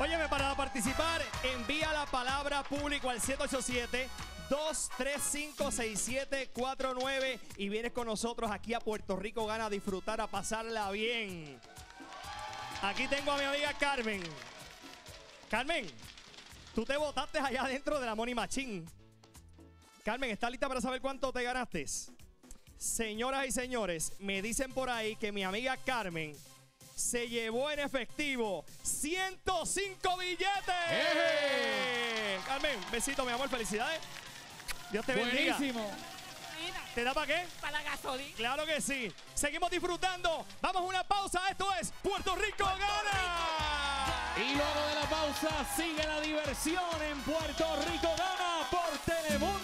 Óyeme, para participar, envía la palabra público al 787-235-6749 y vienes con nosotros aquí a Puerto Rico Gana a disfrutar, a pasarla bien. Aquí tengo a mi amiga Carmen. Carmen, tú te botaste allá adentro de la Money Machine. Carmen, ¿estás lista para saber cuánto te ganaste? Señoras y señores, me dicen por ahí que mi amiga Carmen se llevó en efectivo 105 billetes. Carmen, besito, mi amor, felicidades. Dios te bendiga. Buenísimo. ¿Te da para qué? Para la gasolina. Claro que sí. Seguimos disfrutando. Vamos a una pausa. Esto es Puerto Rico Gana. Y luego de la pausa sigue la diversión en Puerto Rico Gana por Telemundo.